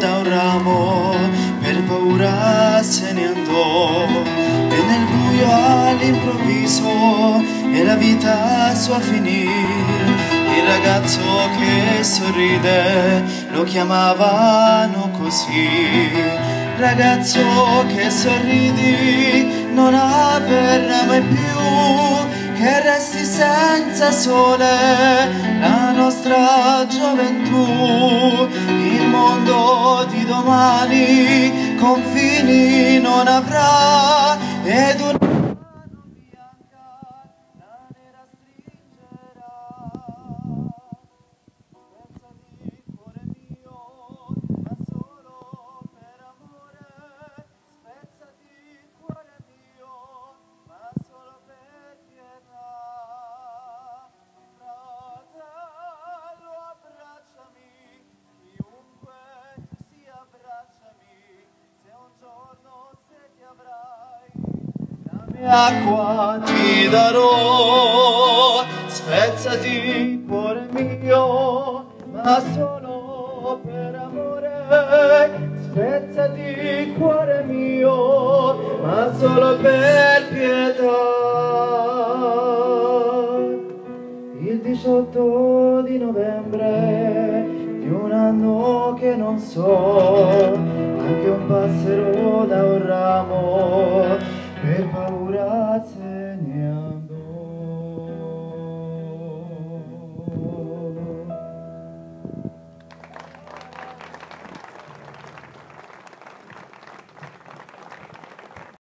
da un ramo, per paura se ne andò, e nel buio all'improvviso e la vita sua finì. Il ragazzo che sorride lo chiamavano così. Ragazzo che sorridi, non avverrà mai più, che resti senza sole la nostra gioventù. Il mondo di domani confini non avrà, ed una mano bianca la nera stringerà. Spezzati cuore mio, ma solo per amore. Spezzati cuore mio, ma solo per pietà. Fratello, abbracciami, chiunque tu sia, abbracciami, se un giorno se ti avrai, la mia acqua ti darò. Spezzati cuore mio, ma solo per amore. Spezzati cuore mio, ma solo per pietà. Il 18 di novembre di un anno che non so, anche un passero da un ramo